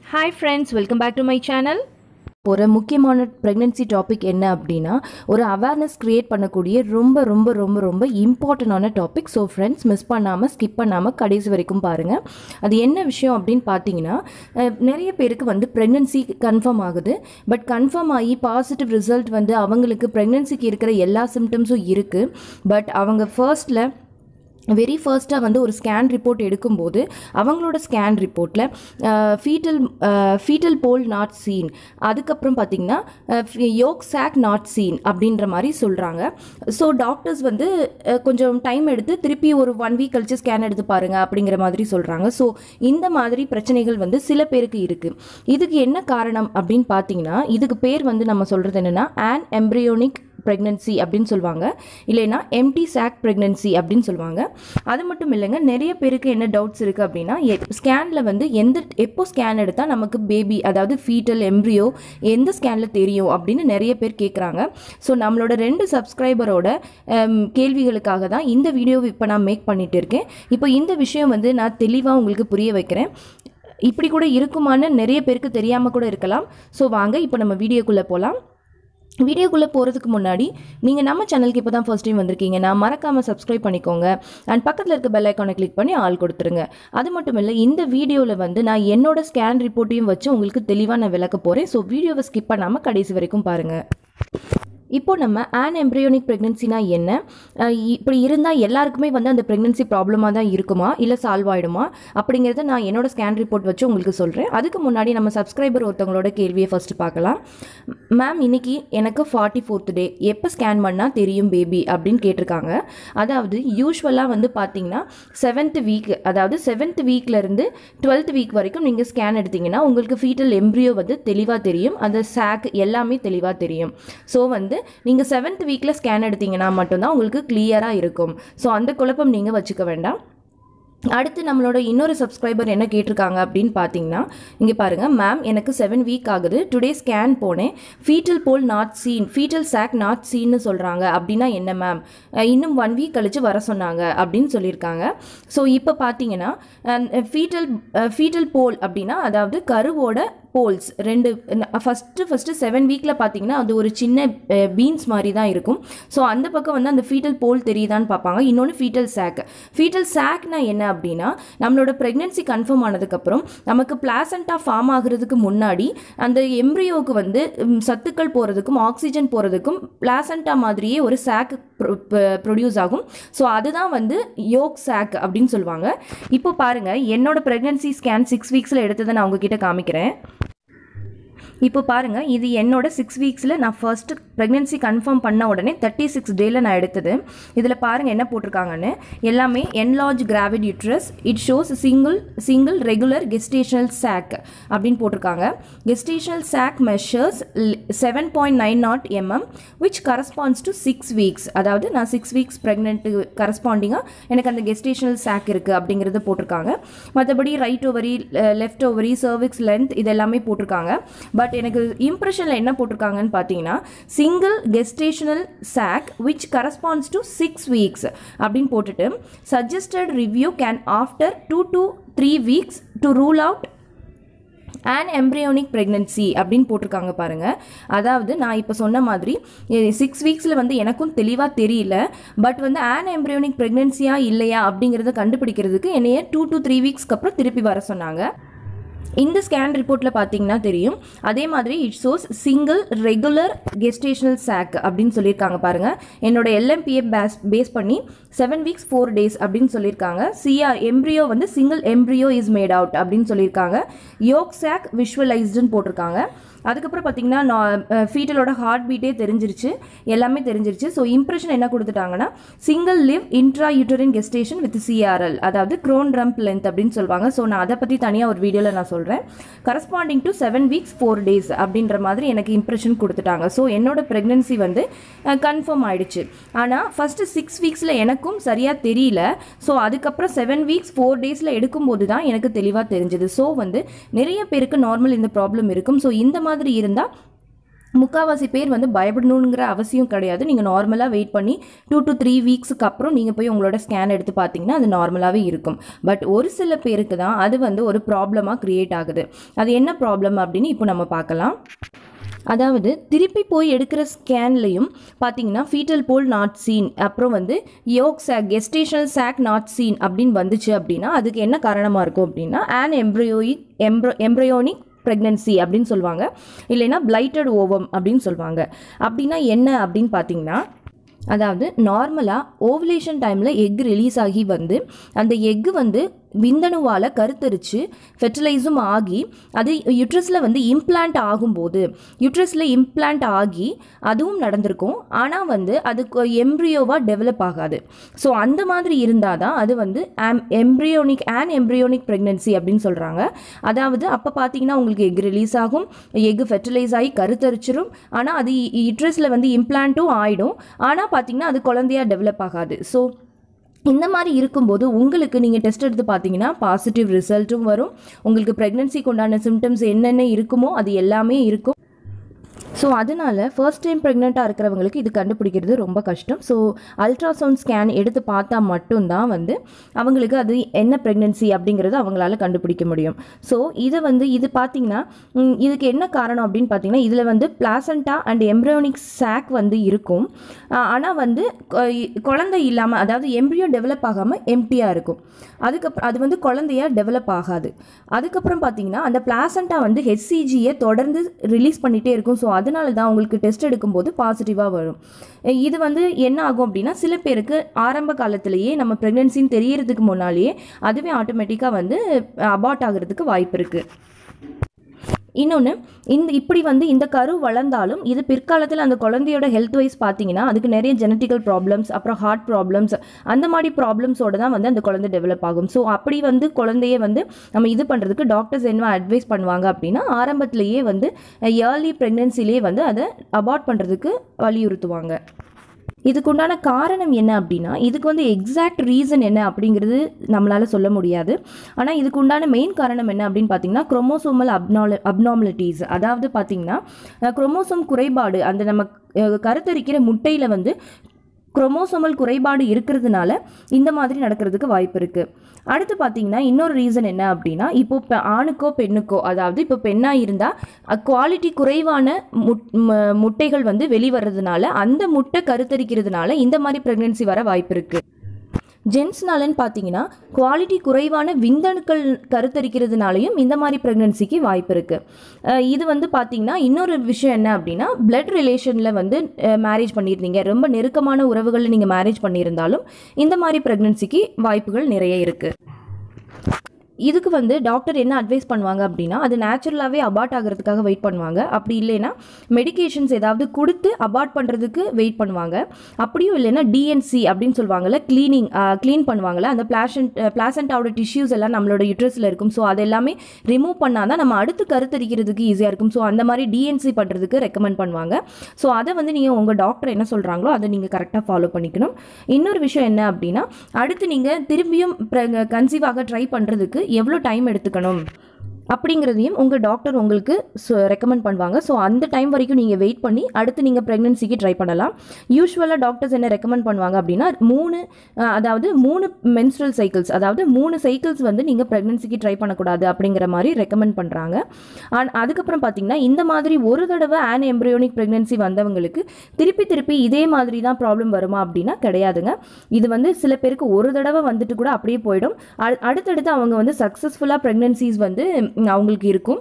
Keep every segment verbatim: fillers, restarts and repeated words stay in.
Hi friends, welcome back to my channel. ஒரு முக்கியமான pregnancy topic என்ன அப்படின்னா ஒரு அவேர்னஸ் கிரியேட் பண்ணக்கூடிய ரொம்ப ரொம்ப ரொம்ப ரொம்ப இம்பார்ட்டண்டான டாபிக். ஸோ ஃப்ரெண்ட்ஸ் மிஸ் பண்ணாமல் ஸ்கிப் பண்ணாமல் கடைசி வரைக்கும் பாருங்கள். அது என்ன விஷயம் அப்படின்னு பார்த்தீங்கன்னா, நிறைய பேருக்கு வந்து ப்ரெக்னன்சி கன்ஃபார்ம் ஆகுது. பட் கன்ஃபார்ம் ஆகி பாசிட்டிவ் ரிசல்ட் வந்து அவங்களுக்கு ப்ரெக்னன்சிக்கு இருக்கிற எல்லா சிம்டம்ஸும் இருக்குது. பட் அவங்க ஃபர்ஸ்ட்டில் வெரி ஃபர்ஸ்ட்டாக வந்து ஒரு ஸ்கேன் ரிப்போர்ட் எடுக்கும்போது அவங்களோட ஸ்கேன் ரிப்போர்ட்டில் fetal fetal pole not seen, அதுக்கப்புறம் பார்த்திங்கன்னா யோக் சாக் நாட் சீன் அப்படின்ற மாதிரி சொல்கிறாங்க. ஸோ டாக்டர்ஸ் வந்து கொஞ்சம் டைம் எடுத்து திருப்பி ஒரு ஒன் வீக் கழிச்சு ஸ்கேன் எடுத்து பாருங்கள் அப்படிங்கிற மாதிரி சொல்கிறாங்க. ஸோ இந்த மாதிரி பிரச்சனைகள் வந்து சில பேருக்கு இருக்குது. இதுக்கு என்ன காரணம் அப்படின்னு பார்த்தீங்கன்னா, இதுக்கு பேர் வந்து நம்ம சொல்கிறது என்னென்னா ஆனெம்ப்ரியோனிக் ப்ரெக்னன்சி அப்படின்னு சொல்லுவாங்க, இல்லைன்னா எம்டி சாக் ப்ரெக்னன்சி அப்படின்னு சொல்லுவாங்க. அது மட்டும் இல்லைங்க, நிறைய பேருக்கு என்ன டவுட்ஸ் இருக்குது அப்படின்னா, ஸ்கேனில் வந்து எந்த எப்போ ஸ்கேன் எடுத்தால் நமக்கு பேபி அதாவது ஃபீட்டல் எம்ப்ரியோ எந்த ஸ்கேனில் தெரியும் அப்படின்னு நிறைய பேர் கேட்குறாங்க. ஸோ நம்மளோட ரெண்டு சப்ஸ்கிரைபரோட கேள்விகளுக்காக தான் இந்த வீடியோவை இப்போ நான் மேக் பண்ணிகிட்டு இருக்கேன். இப்போ இந்த விஷயம் வந்து நான் தெளிவாக உங்களுக்கு புரிய வைக்கிறேன். இப்படி கூட இருக்குமான்னு நிறைய பேருக்கு தெரியாமல் கூட இருக்கலாம். ஸோ வாங்க இப்போ நம்ம வீடியோக்குள்ளே போகலாம். வீடியோக்குள்ளே போகிறதுக்கு முன்னாடி நீங்கள் நம்ம சேனலுக்கு இப்போ தான் ஃபர்ஸ்ட் டைம் வந்திருக்கீங்கன்னா மறக்காமல் சப்ஸ்கிரைப் பண்ணிக்கோங்க. அண்ட் பக்கத்தில் இருக்க பெல் ஐக்கானை கிளிக் பண்ணி ஆல் கொடுத்துருங்க. அது மட்டும் இல்லை, இந்த வீடியோவில் வந்து நான் என்னோட ஸ்கேன் ரிப்போர்ட்டையும் வச்சு உங்களுக்கு தெளிவாக நான் விளக்க போகிறேன். ஸோ வீடியோவை ஸ்கிப் பண்ணாமல் கடைசி வரைக்கும் பாருங்கள். இப்போ நம்ம ஆனெம்ப்ரியோனிக் ப்ரெக்னன்சினா என்ன, இப்படி இருந்தால் எல்லாருக்குமே வந்து அந்த ப்ரெக்னன்சி ப்ராப்ளமாக தான் இருக்குமா இல்லை சால்வ் ஆகிடுமா அப்படிங்கிறத நான் என்னோட ஸ்கேன் ரிப்போர்ட் வச்சு உங்களுக்கு சொல்கிறேன். அதுக்கு முன்னாடி நம்ம சப்ஸ்கிரைபர் ஒருத்தவங்களோட கேள்வியை ஃபஸ்ட்டு பார்க்கலாம். மேம், இன்னைக்கு எனக்கு ஃபார்ட்டி ஃபோர்த் டே, எப்போ ஸ்கேன் பண்ணால் தெரியும் பேபி அப்படின்னு கேட்டிருக்காங்க. அதாவது யூஸ்வலாக வந்து பார்த்தீங்கன்னா செவன்த் வீக், அதாவது செவன்த் வீக்லேருந்து டுவெல்த் வீக் வரைக்கும் நீங்கள் ஸ்கேன் எடுத்தீங்கன்னா உங்களுக்கு ஃபீட்டல் எம்ப்ரியோ வந்து தெளிவாக தெரியும், அந்த சாக் எல்லாமே தெளிவாக தெரியும். ஸோ வந்து நீங்கள் செவன்த் வீக்கில் ஸ்கேன் எடுத்தீங்கன்னா மட்டும்தான் உங்களுக்கு கிளியராக இருக்கும். ஸோ அந்த குழப்பம் நீங்கள் வச்சுக்க வேண்டாம். அடுத்து நம்மளோட இன்னொரு சப்ஸ்கிரைபர் என்ன கேட்டிருக்காங்க அப்படின்னு பார்த்தீங்கன்னா, இங்கே பாருங்கள், மேம் எனக்கு செவன் வீக் ஆகுது, டுடே ஸ்கேன் போனேன், fetal pole not seen, fetal sac not சீன்னு சொல்கிறாங்க. அப்படின்னா என்ன மேம், இன்னும் ஒன் வீக் கழித்து வர சொன்னாங்க அப்படின்னு சொல்லியிருக்காங்க. ஸோ இப்போ பார்த்தீங்கன்னா ஃபீட்டல் ஃபீட்டல் போல் அப்படின்னா அதாவது கருவோட போல்ஸ் ரெண்டு, ஃபஸ்ட்டு ஃபஸ்ட்டு செவன் வீக்கில் பார்த்தீங்கன்னா அது ஒரு சின்ன பீன்ஸ் மாதிரி தான் இருக்கும். ஸோ அந்த பக்கம் வந்து அந்த ஃபீட்டல் போல் தெரியுதான்னு பார்ப்பாங்க. இன்னொன்று ஃபீட்டல் சாக். ஃபீட்டல் சாக்னா என்ன அப்படின்னா, நம்மளோட ப்ரெக்னன்சி கன்ஃபார்ம் ஆனதுக்கப்புறம் நமக்கு பிளாசண்டா ஃபார்ம் ஆகிறதுக்கு முன்னாடி அந்த எம்ப்ரியோவுக்கு வந்து சத்துக்கள் போகிறதுக்கும் ஆக்சிஜன் போகிறதுக்கும் பிளாசண்டா மாதிரியே ஒரு சாக் ப்ரொடியூஸ் ஆகும். ஸோ அதுதான் வந்து யோக் சாக் அப்படின்னு சொல்லுவாங்க. இப்போ பாருங்கள், என்னோட ப்ரெக்னன்சி ஸ்கேன் சிக்ஸ் வீக்ஸில் எடுத்ததை நான் உங்ககிட்ட காமிக்கிறேன். இப்போ பாருங்கள், இது என்னோட சிக்ஸ் வீக்ஸில் நான் ஃபர்ஸ்ட்டு ப்ரெக்னன்சி கன்ஃபார்ம் பண்ண உடனே தேர்ட்டி சிக்ஸ் டேயில் நான் எடுத்தது. இதில் பாருங்கள் என்ன போட்டிருக்காங்கன்னு. எல்லாமே enlarge gravid uterus, it shows single single regular gestational sac அப்படின்னு போட்டிருக்காங்க. Gestational sac measures seven point nine nought MM which corresponds to six weeks. அதாவது நான் சிக்ஸ் வீக்ஸ் ப்ரெக்னென்ட்டு கரஸ்பாண்டிங்காக எனக்கு அந்த கெஸ்டேஷனல் சாக் இருக்குது அப்படிங்கிறத போட்டிருக்காங்க. மற்றபடி right ovary, left ovary, cervix length இது எல்லாமே போட்டிருக்காங்க. பட் எனக்கு இம்ப்ரெஷனில் என்ன போட்டிருக்காங்கன்னு பார்த்தீங்கன்னா, single gestational sac which corresponds to six weeks அப்படின்னு போட்டுட்டு suggested review scan after two to three weeks to rule out anembryonic pregnancy அப்படின்னு போட்டிருக்காங்க பாருங்கள். அதாவது நான் இப்போ சொன்ன மாதிரி சிக்ஸ் வீக்ஸில் வந்து எனக்கும் தெளிவாக தெரியல. பட் வந்து ஆனெம்ப்ரியோனிக் ப்ரெக்னன்சியா இல்லையா அப்படிங்கிறத கண்டுபிடிக்கிறதுக்கு என்னைய டூ டு த்ரீ வீக்ஸ்க்கு அப்புறம் திருப்பி வர சொன்னாங்க. இந்த ஸ்கேன் ரிப்போர்ட்டில் பார்த்தீங்கன்னா தெரியும். அதே மாதிரி it shows single regular gestational sac அப்படின்னு சொல்லியிருக்காங்க பாருங்கள். என்னோட எல்எம்பிஏ பேஸ் பேஸ் பண்ணி செவன் வீக்ஸ் ஃபோர் டேஸ் அப்படின்னு சொல்லியிருக்காங்க. சிஆர் எம்ப்ரியோ வந்து single embryo is made out அப்படின்னு சொல்லியிருக்காங்க. யோக் சாக் விஷுவலைஸ்டுன்னு போட்டிருக்காங்க. அதுக்கப்புறம் பார்த்தீங்கன்னா நான் ஃபீட்டலோட ஹார்ட் பீட்டே தெரிஞ்சிருச்சு, எல்லாமே தெரிஞ்சிருச்சு. ஸோ இம்ப்ரெஷன் என்ன கொடுத்துட்டாங்கன்னா, single live intra uterine gestation with CRL, அதாவது க்ரோன் ரம்ப் லென்த் அப்படின்னு சொல்லுவாங்க. ஸோ நான் அதை பற்றி தனியாக ஒரு வீடியோவில் நான் சொல்கிறேன். Corresponding to seven weeks four days அப்படின்ற மாதிரி எனக்கு இம்ப்ரெஷன் கொடுத்துட்டாங்க. ஸோ என்னோட ப்ரெக்னன்சி வந்து கன்ஃபார்ம் ஆயிடுச்சு. ஆனால் ஃபஸ்ட்டு சிக்ஸ் வீக்ஸில் எனக்கும் சரியாக தெரியல. ஸோ அதுக்கப்புறம் செவன் வீக்ஸ் ஃபோர் டேஸில் எடுக்கும்போது தான் எனக்கு தெளிவாக தெரிஞ்சது. ஸோ வந்து நிறைய பேருக்கு நார்மல் இந்த ப்ராப்ளம் இருக்கும். ஸோ இந்த மாதிரி இருந்தால் முக்கால்வாசி பேர் வந்து பயப்படணுங்கிற அவசியம் கிடையாது. நீங்கள் நார்மலாக வெயிட் பண்ணி டூ டு த்ரீ வீக்ஸுக்கு அப்புறம் நீங்கள் போய் உங்களோட ஸ்கேன் எடுத்து பார்த்தீங்கன்னா அது நார்மலாகவே இருக்கும். பட் ஒரு சில பேருக்கு தான் அது வந்து ஒரு ப்ராப்ளமாக க்ரியேட் ஆகுது. அது என்ன ப்ராப்ளம் அப்படின்னு இப்போ நம்ம பார்க்கலாம். அதாவது திருப்பி போய் எடுக்கிற ஸ்கேன்லையும் பார்த்தீங்கன்னா ஃபீட்டல் போல் நாட் சீன், அப்புறம் வந்து yolk sac gestational sac not seen அப்படின்னு வந்துச்சு அப்படின்னா அதுக்கு என்ன காரணமாக இருக்கும் அப்படின்னா an embryonic embryo embryonic pregnancy அப்படின்னு சொல்லுவாங்க, இல்லைன்னா பிளைட்டட் ஓவம் அப்படின்னு சொல்லுவாங்க. அப்படின்னா என்ன அப்படின்னு பார்த்தீங்கன்னா, அதாவது நார்மலாக ஓவுலேஷன் டைமில் எக் ரிலீஸ் ஆகி வந்து அந்த எக்கு வந்து விந்தணுவால் கருத்தரித்து ஃபெர்டிலைஸும் ஆகி அது யுட்ரஸில் வந்து இம்ப்ளான்ட் ஆகும்போது யுட்ரஸில் இம்ப்ளான்ட் ஆகி அதுவும் நடந்திருக்கும். ஆனால் வந்து அது எம்ப்ரியோவாக டெவலப் ஆகாது. ஸோ அந்த மாதிரி இருந்தால் தான் அது வந்து ஆம் எம்ப்ரியோனிக் ஆன் எம்ப்ரியோனிக் ப்ரெக்னன்சி அப்படின்னு சொல்கிறாங்க. அதாவது அப்போ பார்த்தீங்கன்னா உங்களுக்கு எக் ரிலீஸ் ஆகும், எக்கு ஃபெர்டிலைஸ் ஆகி கருத்தரிச்சிரும், ஆனால் அது யுட்ரஸில் வந்து இம்ப்ளான்ட்டும் ஆகிடும், ஆனால் பார்த்தீங்கன்னா அது குழந்தையாக டெவலப் ஆகாது. ஸோ இந்த மாதிரி இருக்கும்போது உங்களுக்கு நீங்கள் டெஸ்ட் எடுத்து பார்த்தீங்கன்னா பாசிட்டிவ் ரிசல்ட்டும் வரும். உங்களுக்கு ப்ரெக்னன்சிக்கு உண்டான சிம்டம்ஸ் என்னென்ன இருக்குமோ அது எல்லாமே இருக்கும். ஸோ அதனால் ஃபர்ஸ்ட் டைம் ப்ரெக்னெண்ட்டாக இருக்கிறவங்களுக்கு இது கண்டுபிடிக்கிறது ரொம்ப கஷ்டம். ஸோ அல்ட்ராசவுண்ட் ஸ்கேன் எடுத்து பார்த்தா மட்டும்தான் வந்து அவங்களுக்கு அது என்ன ப்ரெக்னென்சி அப்படிங்கிறது அவங்களால கண்டுபிடிக்க முடியும். ஸோ இதை வந்து இது பார்த்திங்கன்னா இதுக்கு என்ன காரணம் அப்படின்னு பார்த்தீங்கன்னா இதில் வந்து பிளாசண்டா அண்ட் எம்ப்ரியோனிக் சாக் வந்து இருக்கும். ஆனால் வந்து குழந்தை இல்லாமல், அதாவது எம்ப்ரியோ டெவலப் ஆகாமல் எம்டியாக இருக்கும். அதுக்கப்புறம் அது வந்து குழந்தையாக டெவலப் ஆகாது. அதுக்கப்புறம் பார்த்தீங்கன்னா அந்த பிளாசண்டா வந்து ஹெச்சிஜியை தொடர்ந்து ரிலீஸ் பண்ணிகிட்டே இருக்கும். ஸோ அதனால தான் உங்களுக்கு டெஸ்ட் எடுக்கும்போது பாசிட்டிவாக வரும். இது வந்து என்ன ஆகும் அப்படின்னா சில பேருக்கு ஆரம்ப காலத்திலேயே நம்ம ப்ரெக்னென்சின்னு தெரியறதுக்கு முன்னாலேயே அதுவே ஆட்டோமேட்டிக்காக வந்து அபார்ட் ஆகிறதுக்கு வாய்ப்பு இருக்குது. இன்னொன்று, இந்த இப்படி வந்து இந்த கரு வளர்ந்தாலும் இது பிற்காலத்தில் அந்த குழந்தையோட ஹெல்த் வைஸ் பார்த்தீங்கன்னா அதுக்கு நிறைய ஜெனட்டிக்கல் ப்ராப்ளம்ஸ், அப்புறம் ஹார்ட் ப்ராப்ளம்ஸ், அந்த மாதிரி ப்ராப்ளம்ஸோட தான் வந்து அந்த குழந்தை டெவலப் ஆகும். ஸோ அப்படி வந்து குழந்தைய வந்து நம்ம இது பண்ணுறதுக்கு டாக்டர்ஸ் என்ன அட்வைஸ் பண்ணுவாங்க அப்படின்னா ஆரம்பத்திலேயே வந்து ஏர்லி ப்ரெக்னென்சிலேயே வந்து அதை அபார்ட் பண்ணுறதுக்கு வலியுறுத்துவாங்க. இதுக்குண்டான காரணம் என்ன அப்படின்னா இதுக்கு வந்து எக்ஸாக்ட் ரீசன் என்ன அப்படிங்கிறது நம்மளால் சொல்ல முடியாது. ஆனால் இதுக்கு உண்டான மெயின் காரணம் என்ன அப்படின்னு பார்த்தீங்கன்னா குரோமோசோமல் அப்னால அப்னார்மலிட்டிஸ், அதாவது பார்த்தீங்கன்னா குரோமோசோம் குறைபாடு, அந்த நம்ம கருத்தரிக்கிற முட்டையில் வந்து குரோமோசோமல் குறைபாடு இருக்கிறதுனால இந்த மாதிரி நடக்கிறதுக்கு வாய்ப்பு இருக்குது. அடுத்து பார்த்தீங்கன்னா இன்னொரு ரீசன் என்ன அப்படின்னா இப்போ ஆணுக்கோ பெண்ணுக்கோ, அதாவது இப்போ பெண்ணாக இருந்தால் குவாலிட்டி குறைவான முட்டைகள் வந்து வெளிவரதுனால அந்த முட்டை கருத்தரிக்கிறதுனால இந்த மாதிரி ப்ரெக்னென்சி வர வாய்ப்பு இருக்குது. ஜென்ஸ்னாலன்னு பார்த்தீங்கன்னா குவாலிட்டி குறைவான விந்தணுக்கள் கருத்தரிக்கிறதுனாலையும் இந்த மாதிரி ப்ரெக்னென்சிக்கு வாய்ப்பு இருக்குது. இது வந்து பார்த்தீங்கன்னா இன்னொரு விஷயம் என்ன அப்படின்னா பிளட் ரிலேஷனில் வந்து மேரேஜ் பண்ணியிருந்தீங்க, ரொம்ப நெருக்கமான உறவுகளில் நீங்கள் மேரேஜ் பண்ணியிருந்தாலும் இந்த மாதிரி ப்ரெக்னென்சிக்கு வாய்ப்புகள் நிறைய இருக்குது. இதுக்கு வந்து டாக்டர் என்ன அட்வைஸ் பண்ணுவாங்க அப்படின்னா அது நேச்சுரலாகவே அபார்ட் ஆகிறதுக்காக வெயிட் பண்ணுவாங்க. அப்படி இல்லைன்னா மெடிகேஷன்ஸ் ஏதாவது கொடுத்து அபார்ட் பண்ணுறதுக்கு வெயிட் பண்ணுவாங்க. அப்படியும் இல்லைன்னா டிஎன்சி அப்படின்னு சொல்லுவாங்கள்ல, க்ளீனிங் க்ளீன் பண்ணுவாங்கள்ல, அந்த பிளாசன்ட் பிளாசண்டாவோட டிஷ்யூஸ் எல்லாம் நம்மளோட யூட்ரஸில் இருக்கும். ஸோ அது எல்லாமே ரிமூவ் பண்ணால் தான் நம்ம அடுத்து கருத்தரிக்கிறதுக்கு ஈஸியாக இருக்கும். ஸோ அந்த மாதிரி டிஎன்சி பண்ணுறதுக்கு ரெக்கமெண்ட் பண்ணுவாங்க. ஸோ அதை வந்து நீங்கள் உங்கள் டாக்டர் என்ன சொல்கிறாங்களோ அதை நீங்கள் கரெக்டாக ஃபாலோ பண்ணிக்கணும். இன்னொரு விஷயம் என்ன அப்படின்னா அடுத்து நீங்கள் திரும்பியும் கன்சீவ் ஆக ட்ரை பண்ணுறதுக்கு எவ்வளோ டைம் எடுத்துக்கணும் அப்படிங்கிறதையும் உங்கள் டாக்டர் உங்களுக்கு ரெக்கமெண்ட் பண்ணுவாங்க. ஸோ அந்த டைம் வரைக்கும் நீங்கள் வெயிட் பண்ணி அடுத்து நீங்கள் ப்ரெக்னென்சிக்கு ட்ரை பண்ணலாம். யூஸ்வலாக டாக்டர்ஸ் என்ன ரெக்கமெண்ட் பண்ணுவாங்க அப்படின்னா மூணு அதாவது மூணு மென்ஸ்ட்ரல் சைக்கிள்ஸ், அதாவது மூணு சைக்கிள்ஸ் வந்து நீங்கள் ப்ரெக்னென்சிக்கு ட்ரை பண்ணக்கூடாது அப்படிங்கிற மாதிரி ரெக்கமெண்ட் பண்ணுறாங்க. அண்ட் அதுக்கப்புறம் பார்த்தீங்கன்னா இந்த மாதிரி ஒரு தடவை ஆன் எம்ப்ரியோனிக் ப்ரெக்னென்சி வந்தவங்களுக்கு திருப்பி திருப்பி இதே மாதிரி தான் ப்ராப்ளம் வருமா அப்படின்னா கிடையாதுங்க. இது வந்து சில பேருக்கு ஒரு தடவை வந்துட்டு கூட அப்படியே போயிடும். அடுத்தடுத்து அவங்க வந்து சக்ஸஸ்ஃபுல்லாக ப்ரெக்னென்சிஸ் வந்து அவங்களுக்கு இருக்கும்.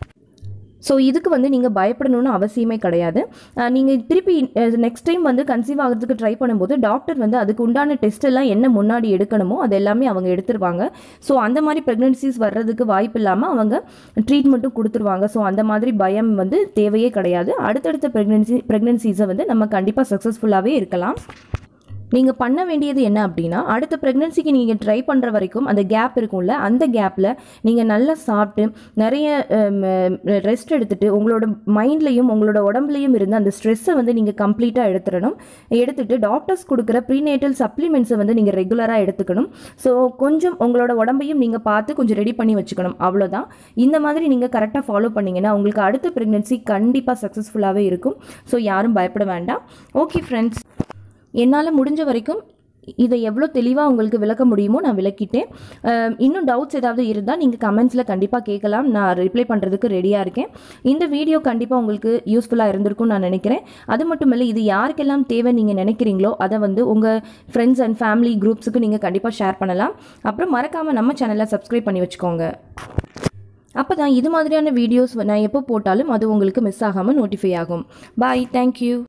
ஸோ இதுக்கு வந்து நீங்கள் பயப்படணும்னு அவசியமே கிடையாது. நீங்கள் திருப்பி நெக்ஸ்ட் டைம் வந்து கன்சீவ் ஆகிறதுக்கு ட்ரை பண்ணும்போது டாக்டர் வந்து அதுக்கு உண்டான டெஸ்ட் எல்லாம் என்ன முன்னாடி எடுக்கணுமோ அது எல்லாமே அவங்க எடுத்துருவாங்க. ஸோ அந்த மாதிரி ப்ரெக்னென்சிஸ் வர்றதுக்கு வாய்ப்பு இல்லாமல் அவங்க ட்ரீட்மெண்ட்டும் கொடுத்துருவாங்க. ஸோ அந்த மாதிரி பயம் வந்து தேவையே கிடையாது. அடுத்தடுத்த ப்ரெக்னென்சி ப்ரெக்னென்சிஸை வந்து நம்ம கண்டிப்பாக சக்ஸஸ்ஃபுல்லாகவே இருக்கலாம். நீங்கள் பண்ண வேண்டியது என்ன அப்படின்னா, அடுத்த ப்ரெக்னென்சிக்கு நீங்கள் ட்ரை பண்ணுற வரைக்கும் அந்த கேப் இருக்கும்ல, அந்த கேப்பில் நீங்கள் நல்லா சாப்பிட்டு நிறைய ரெஸ்ட் எடுத்துகிட்டு உங்களோட மைண்ட்லேயும் உங்களோட உடம்புலையும் இருந்து அந்த ஸ்ட்ரெஸ்ஸை வந்து நீங்கள் கம்ப்ளீட்டாக எடுத்துடணும். எடுத்துகிட்டு டாக்டர்ஸ் கொடுக்குற ப்ரீநேட்டல் சப்ளிமெண்ட்ஸை வந்து நீங்கள் ரெகுலராக எடுத்துக்கணும். ஸோ கொஞ்சம் உங்களோட உடம்பையும் நீங்கள் பார்த்து கொஞ்சம் ரெடி பண்ணி வச்சுக்கணும். அவ்வளோதான். இந்த மாதிரி நீங்கள் கரெக்டாக ஃபாலோ பண்ணிங்கன்னா உங்களுக்கு அடுத்த ப்ரெக்னென்சி கண்டிப்பாக சக்ஸஸ்ஃபுல்லாகவே இருக்கும். ஸோ யாரும் பயப்பட வேண்டாம். ஓகே ஃப்ரெண்ட்ஸ், என்னால் முடிஞ்ச வரைக்கும் இதை எவ்வளோ தெளிவாக உங்களுக்கு விளக்க முடியுமோ நான் விளக்கிட்டேன். இன்னும் டவுட்ஸ் ஏதாவது இருந்தால் நீங்கள் கமெண்ட்ஸில் கண்டிப்பாக கேட்கலாம். நான் ரிப்ளை பண்ணுறதுக்கு ரெடியாக இருக்கேன். இந்த வீடியோ கண்டிப்பாக உங்களுக்கு யூஸ்ஃபுல்லாக இருந்திருக்கும்னு நான் நினைக்கிறேன். அது மட்டும் இல்லை, இது யாருக்கெல்லாம் தேவை நீங்கள் நினைக்கிறீங்களோ அதை வந்து உங்கள் ஃப்ரெண்ட்ஸ் அண்ட் ஃபேமிலி குரூப்ஸுக்கு நீங்கள் கண்டிப்பாக ஷேர் பண்ணலாம். அப்புறம் மறக்காமல் நம்ம சேனலை சப்ஸ்கிரைப் பண்ணி வச்சுக்கோங்க. அப்போ தான் இது மாதிரியான வீடியோஸ் நான் எப்போ போட்டாலும் அது உங்களுக்கு மிஸ் ஆகாமல் நோட்டிஃபை ஆகும். Bye, thank you.